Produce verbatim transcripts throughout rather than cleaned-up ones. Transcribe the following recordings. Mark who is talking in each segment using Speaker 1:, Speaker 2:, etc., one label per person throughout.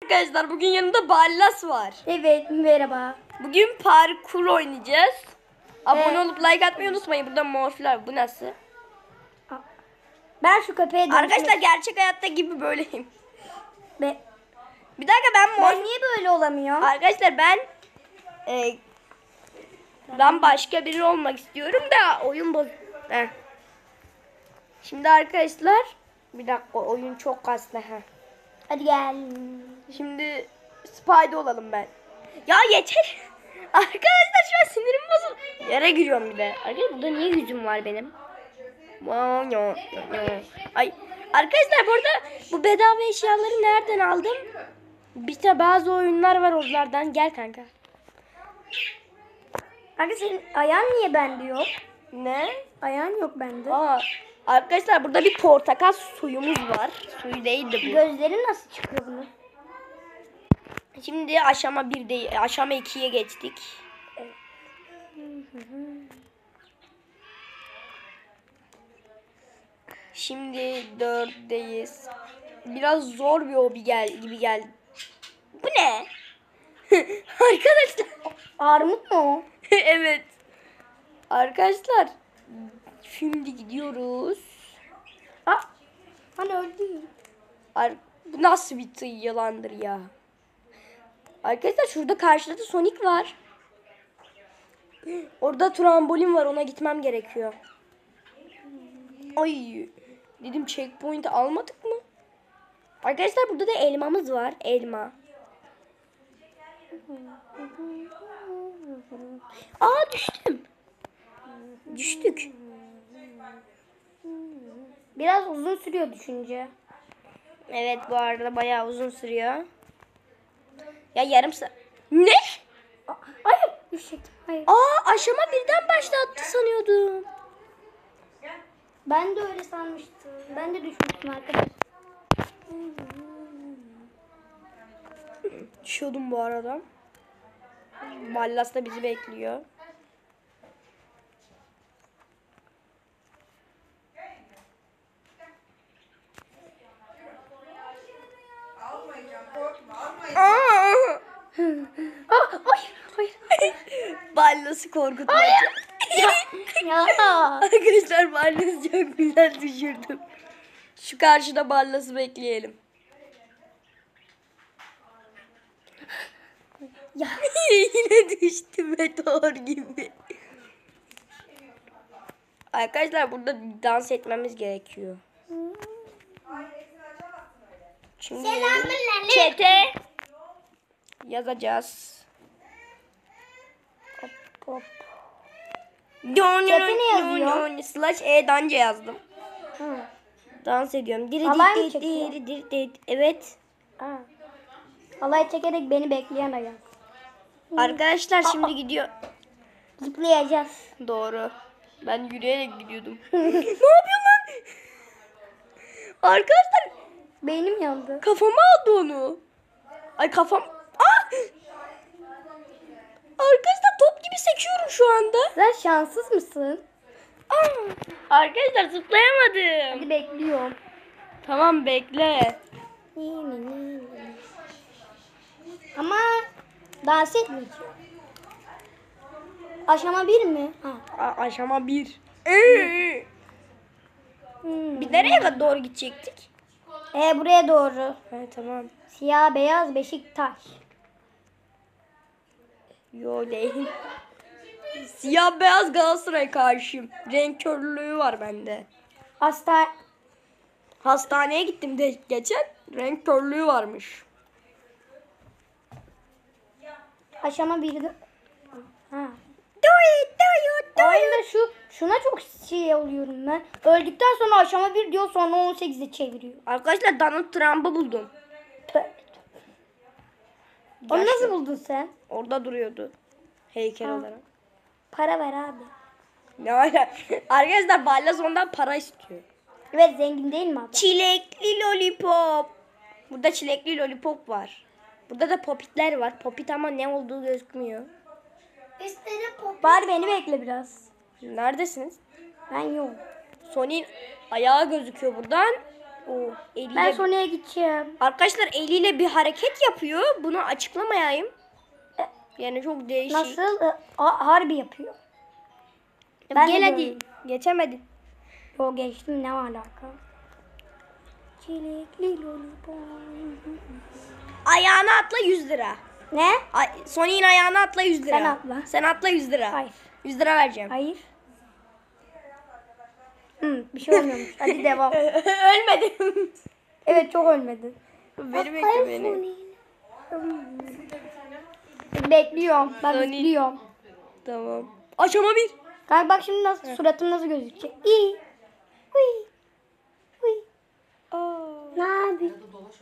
Speaker 1: Arkadaşlar bugün yanımda Ballas var.
Speaker 2: Evet, merhaba.
Speaker 1: Bugün parkur oynayacağız. Abone
Speaker 2: Evet.
Speaker 1: olup like atmayı unutmayın. Burada morflar. Bu nasıl?
Speaker 2: Ben şu köpeğe dönüşmek...
Speaker 1: Arkadaşlar gerçek hayatta gibi böyleyim.
Speaker 2: Be...
Speaker 1: Bir dakika ben mor...
Speaker 2: Ben niye böyle olamıyorum?
Speaker 1: Arkadaşlar ben e, ben başka biri olmak istiyorum da oyun boz... Heh. Şimdi arkadaşlar bir dakika oyun çok kaslı. Heh.
Speaker 2: Hadi gel.
Speaker 1: Şimdi Spy'de olalım ben. Ya yeter. Arkadaşlar şu an sinirim bozuldu. Yere giriyorum bir de. Arkadaşlar burada niye yüzüm var benim? Ay. Arkadaşlar burada bu bedava eşyaları nereden aldım? Bir de bazı oyunlar var oralardan. Gel kanka.
Speaker 2: Kanka senin ayağın niye bende yok?
Speaker 1: Ne?
Speaker 2: Ayağın yok bende.
Speaker 1: Aa, arkadaşlar burada bir portakal suyumuz var. Suyu değildi bu.
Speaker 2: Gözlerin nasıl çıkıyor bunu?
Speaker 1: Şimdi aşama bir değil, aşama ikiye geçtik. Şimdi dörtteyiz. Biraz zor bir hobi gel gibi geldi. Bu ne? Arkadaşlar.
Speaker 2: Armut mu o?
Speaker 1: Evet. Arkadaşlar. Şimdi gidiyoruz.
Speaker 2: Aa, hani öldü.
Speaker 1: Ar Bu nasıl bir tığ yalandır ya. Arkadaşlar şurada karşıda da Sonic var. Orada trambolin var, ona gitmem gerekiyor. Ay dedim checkpoint almadık mı? Arkadaşlar burada da elmamız var. Elma. Aa düştüm. Düştük.
Speaker 2: Biraz uzun sürüyor düşünce.
Speaker 1: Evet bu arada bayağı uzun sürüyor. Ya yarım saat. Ne?
Speaker 2: Aa, hayır. Düşecektim. Hayır.
Speaker 1: Aa aşama birden başlattı sanıyordum.
Speaker 2: Ben de öyle sanmıştım. Ben de düşmüştüm arkadaşlar.
Speaker 1: Düşüyordum bu arada. Ballas da bizi bekliyor.
Speaker 2: Aa, hayır, hayır.
Speaker 1: Ballas'ı korkutmak.
Speaker 2: Ya, ya.
Speaker 1: Arkadaşlar Ballas'ı çok güzel düşürdüm. Şu karşıda Ballas'ı bekleyelim.
Speaker 2: Ya.
Speaker 1: Yine düştü meteor gibi. Arkadaşlar burada dans etmemiz gerekiyor. Şimdi çete yazacağız.
Speaker 2: Hop, hop.
Speaker 1: Çete
Speaker 2: ne yazıyor?
Speaker 1: Slash e danca yazdım.
Speaker 2: Hı.
Speaker 1: Dans ediyorum. Diri
Speaker 2: Halay mı
Speaker 1: diri
Speaker 2: çekiyor?
Speaker 1: diri diri diri. Evet.
Speaker 2: Aa. Halay çekerek beni bekleyen ayak.
Speaker 1: Arkadaşlar şimdi gidiyor.
Speaker 2: Zıplayacağız.
Speaker 1: Doğru. Ben yürüyerek gidiyordum. Ne yapıyorsun lan? Arkadaşlar
Speaker 2: Beynim yandı.
Speaker 1: kafama aldı onu. Ay kafam. Ah! Arkadaşlar top gibi sekiyorum şu anda.
Speaker 2: Sen şanssız mısın?
Speaker 1: Ah! Arkadaşlar zıplayamadım.
Speaker 2: Hadi bekliyorum.
Speaker 1: Tamam bekle.
Speaker 2: Ama dans etmeyeceğim. Aşama bir mi? Ha.
Speaker 1: A- aşama bir. Ee!
Speaker 2: Hmm.
Speaker 1: Bir nereye kadar doğru gidecektik?
Speaker 2: E buraya doğru.
Speaker 1: Evet tamam.
Speaker 2: Siyah beyaz Beşiktaş.
Speaker 1: Yo değil. Siyah beyaz Galatasaray karşıyım. Renk körlüğü var bende.
Speaker 2: Hasta
Speaker 1: Hastaneye gittim de geçen renk körlüğü varmış.
Speaker 2: aşama birde. Ha.
Speaker 1: Do it, do it, do it.
Speaker 2: Oyunda şu şuna çok şey oluyorum ben. Öldükten sonra aşama bir diyor, sonra on sekize çeviriyor.
Speaker 1: Arkadaşlar Donald Trump'ı buldum.
Speaker 2: Tövbe. Onu nasıl buldun sen?
Speaker 1: Orada duruyordu. Heykel
Speaker 2: Ha.
Speaker 1: olarak.
Speaker 2: Para ver abi.
Speaker 1: Ne var? Arkadaşlar Ballas ondan para istiyor.
Speaker 2: Evet, zengin değil mi adam?
Speaker 1: Çilekli lollipop. Burada çilekli lollipop var. Burada da popitler var. Popit ama ne olduğu gözükmüyor.
Speaker 2: Bari beni bekle biraz.
Speaker 1: Neredesiniz?
Speaker 2: Ben yok.
Speaker 1: Sony'in ayağı gözüküyor buradan. O eliyle.
Speaker 2: Ben Sony'e gideceğim.
Speaker 1: Arkadaşlar eliyle bir hareket yapıyor. Bunu açıklamayayım. Yani çok değişik.
Speaker 2: Nasıl? E, a- harbi yapıyor.
Speaker 1: Ya
Speaker 2: Ben
Speaker 1: gel
Speaker 2: de
Speaker 1: hadi.
Speaker 2: görüyorum.
Speaker 1: Geçemedin.
Speaker 2: Yo geçtim, ne alaka? Çilekli lollipop.
Speaker 1: Ayağına atla yüz lira.
Speaker 2: Ne?
Speaker 1: Ay, Sony'in ayağına atla yüz lira.
Speaker 2: Sen atla.
Speaker 1: Sen atla yüz lira.
Speaker 2: Hayır.
Speaker 1: yüz lira vereceğim.
Speaker 2: Hayır. Hı, bir şey olmuyormuş. Hadi devam.
Speaker 1: Ölmedim.
Speaker 2: Evet, çok ölmedin.
Speaker 1: Beni bekle beni.
Speaker 2: Bekliyorum. Ben
Speaker 1: Sony.
Speaker 2: bekliyorum.
Speaker 1: Tamam. Aşama bir.
Speaker 2: Kanka bak şimdi nasıl, suratım nasıl gözükecek. İyi. Uy. Uy. Ne yapayım?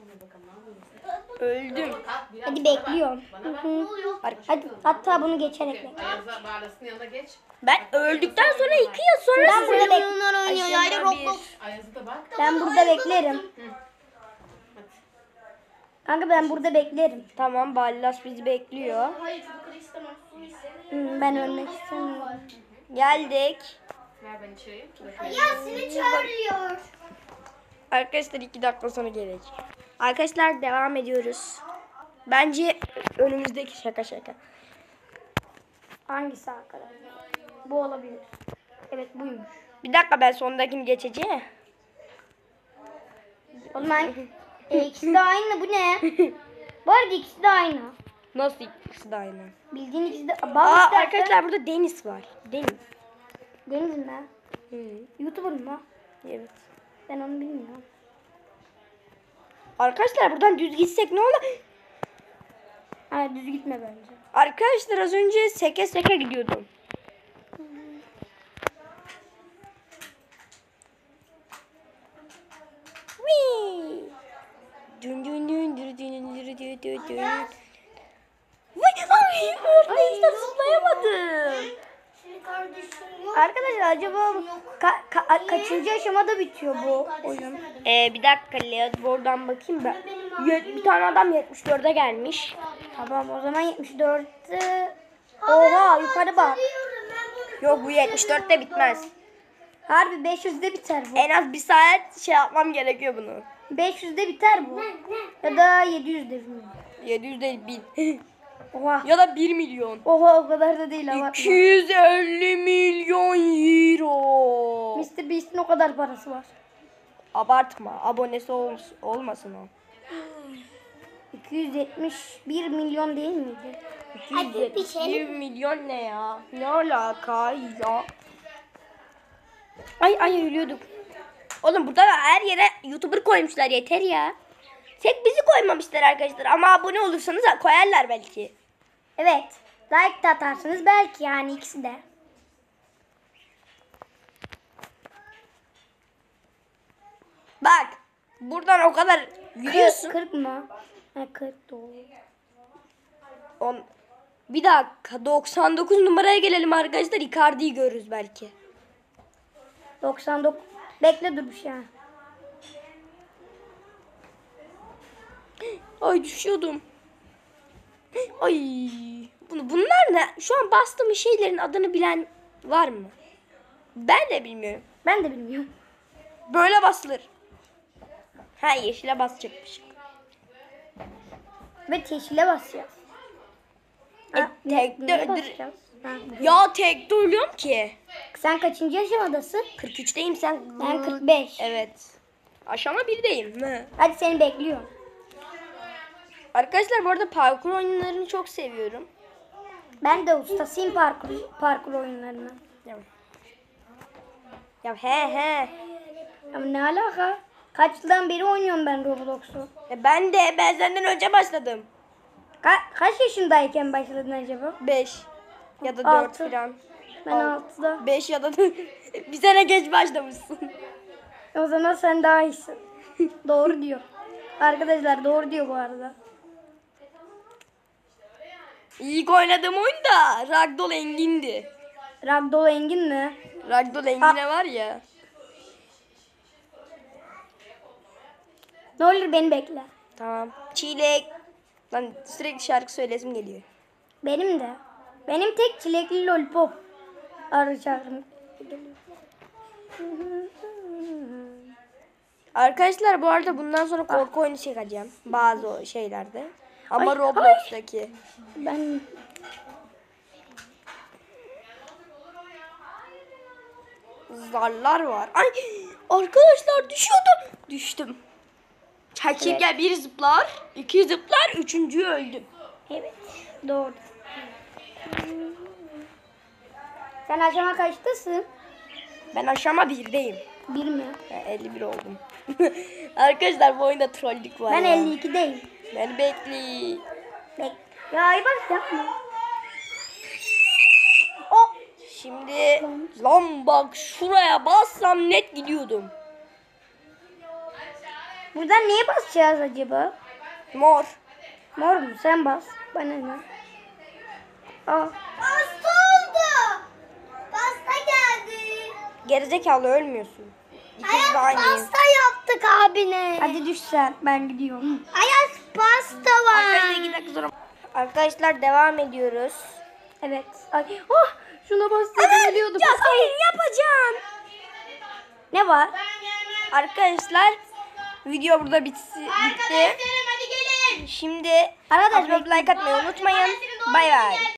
Speaker 1: Öldüm.
Speaker 2: Hadi bekliyorum. Hı hı. Hadi, hatta bunu geçerek bekle.
Speaker 3: Ayaz'a bağlasın yanına geç.
Speaker 1: Ben öldükten sonra iki yıl sonra
Speaker 2: Ben burada
Speaker 1: size-
Speaker 2: bek-
Speaker 1: Aşama bir.
Speaker 3: Ayaz'a da bak.
Speaker 2: Ben burada beklerim. Kanka ben burada beklerim.
Speaker 1: Tamam, Ballas bizi bekliyor.
Speaker 2: Hı, ben ölmek istemiyorum.
Speaker 1: Geldik.
Speaker 3: Ver ben içeri.
Speaker 2: Seni çağırıyor.
Speaker 1: Arkadaşlar iki dakika sonra gelecek. Arkadaşlar devam ediyoruz. Bence önümüzdeki şaka şaka.
Speaker 2: Hangisi arkadaşlar? Bu olabilir. Evet, buymuş.
Speaker 1: Bir dakika, ben sondakini geçeceğim.
Speaker 2: Oğlum ben... E, ikisi de aynı, bu ne? Bu arada ikisi de aynı.
Speaker 1: Nasıl ikisi de aynı?
Speaker 2: Bildiğin ikisi de... Bak
Speaker 1: Aa,
Speaker 2: istersen-
Speaker 1: arkadaşlar burada Deniz var. Deniz.
Speaker 2: Deniz mi?
Speaker 1: Hı,
Speaker 2: YouTuber mı?
Speaker 1: evet.
Speaker 2: Ben onu bilmiyorum.
Speaker 1: Arkadaşlar buradan düz gitsek ne olur?
Speaker 2: Hayır, düz gitme bence.
Speaker 1: Arkadaşlar az önce seke seke gidiyordum. Whee! Dün dün dün dün dün dün dün dün dün. Vay, ay, arkadaşlar zıplayamadım.
Speaker 2: Arkadaşlar acaba ka- ka- kaçıncı aşamada bitiyor bu oyun?
Speaker 1: Ee, bir dakika Leaderboard'dan bakayım ben. Yet- Bir tane adam yetmiş dörde gelmiş.
Speaker 2: Tamam, o zaman yetmiş dörtte... Oha, yukarı bak.
Speaker 1: Yok, bu yetmiş dörtte bitmez.
Speaker 2: Harbi beş yüzde biter bu.
Speaker 1: En az bir saat şey yapmam gerekiyor bunu.
Speaker 2: beş yüzde biter bu. Ya da yedi yüzde mi?
Speaker 1: yedi yüz değil, bin.
Speaker 2: Oha.
Speaker 1: Ya da bir milyon.
Speaker 2: Oha, o kadar da değil ama.
Speaker 1: iki yüz elli milyon euro.
Speaker 2: mister Beast'in o kadar parası var.
Speaker 1: Abartma. Abonesi ol, olmasın o.
Speaker 2: iki yüz yetmiş bir milyon değil miydi?
Speaker 1: iki yüz yetmiş bir milyon ne ya? Ne alaka ya? Ay ay ölüyorduk. Oğlum burada her yere YouTuber koymuşlar, yeter ya. Tek bizi koymamışlar arkadaşlar ama abone olursanız koyarlar belki.
Speaker 2: Evet. Like de atarsınız belki, yani ikisi de.
Speaker 1: Bak buradan o kadar yürüyorsun.
Speaker 2: kırk mı? Ha, kırk doğru.
Speaker 1: On... Bir dakika, doksan dokuz numaraya gelelim arkadaşlar. Icardi'yi görürüz belki.
Speaker 2: doksan dokuz. Bekle, dur bir şey.
Speaker 1: Ay düşüyordum. Ay bunu bunlar ne? Şu an bastığım şeylerin adını bilen var mı? Ben de bilmiyorum.
Speaker 2: Ben de bilmiyorum.
Speaker 1: Böyle basılır. Ha, yeşile basacakmış.
Speaker 2: Ve yeşile basacağız.
Speaker 1: E,
Speaker 2: Ha,
Speaker 1: tek
Speaker 2: neye
Speaker 1: de-
Speaker 2: basacağız? Ha,
Speaker 1: Ya tek de ölüyorum ki.
Speaker 2: sen kaçıncı aşamadasın?
Speaker 1: kırk üçteyim sen.
Speaker 2: Ben kırk beş.
Speaker 1: Evet. Aşama birdeyim. Hı.
Speaker 2: Hadi seni bekliyorum.
Speaker 1: Arkadaşlar bu arada parkur oyunlarını çok seviyorum.
Speaker 2: Ben de ustasıyım parkur, parkur oyunlarına.
Speaker 1: Ya he he.
Speaker 2: Ama ne alaka? Kaç yıldan beri oynuyorum ben Roblox'u.
Speaker 1: E, ben de ben senden önce başladım.
Speaker 2: Ka- kaç yaşındayken başladın acaba?
Speaker 1: beş ya da dört
Speaker 2: Altı.
Speaker 1: falan.
Speaker 2: Ben altıda.
Speaker 1: beş ya da bir sene geç başlamışsın.
Speaker 2: O zaman sen daha iyisin. Doğru diyor. Arkadaşlar doğru diyor bu arada.
Speaker 1: İlk oynadığım oyun da Ragdoll Engin'di.
Speaker 2: Ragdoll Engin mi?
Speaker 1: Ragdoll Engin'e var ya.
Speaker 2: Ne olur beni bekle.
Speaker 1: Tamam. Çilek. Lan sürekli şarkı söylesim geliyor.
Speaker 2: Benim de. Benim tek çilekli lollipop arayacağım.
Speaker 1: Arkadaşlar bu arada bundan sonra korku oyunu çekeceğim. Bazı o şeylerde. Ama
Speaker 2: Ay,
Speaker 1: Roblox'taki.
Speaker 2: Ben
Speaker 1: Zarlar var. Ay arkadaşlar düşüyordum. Düştüm. Çekirge bir zıplar, iki zıplar, üçüncüyü öldüm.
Speaker 2: evet doğru. Sen aşama kaçtasın?
Speaker 1: Ben aşama birdeyim.
Speaker 2: Bir mi?
Speaker 1: Ben elli bir oldum. Arkadaşlar bu oyunda trollük var
Speaker 2: Ben
Speaker 1: ya.
Speaker 2: elli ikideyim.
Speaker 1: Beni bekle.
Speaker 2: Bek. Ya ay bak yapma.
Speaker 1: Oh. Şimdi lan bak şuraya bassam net gidiyordum.
Speaker 2: Buradan neye basacağız acaba?
Speaker 1: Mor.
Speaker 2: Mor mu? Sen bas. Bana ne? Aa.
Speaker 4: Pasta oldu. Pasta geldi.
Speaker 1: Gerizekalı ölmüyorsun. İkimiz de
Speaker 4: Ayaz
Speaker 1: aynıyız.
Speaker 4: pasta yaptık abine.
Speaker 2: Hadi düş sen. Ben gidiyorum.
Speaker 4: Ayaz pasta
Speaker 1: Arkadaşlar
Speaker 4: var.
Speaker 1: iki dakika sonra. Arkadaşlar devam ediyoruz.
Speaker 2: Evet. Ay. Oh, şuna bastım ölüyordum.
Speaker 1: Ya hayır yapacağım.
Speaker 2: Ne var?
Speaker 1: Arkadaşlar video burada bitsi, bitti.
Speaker 4: Arkadaşlarım hadi gelin.
Speaker 1: Şimdi
Speaker 2: Arkadaşlar,
Speaker 1: abone olup like atmayı unutmayın. Bay bay.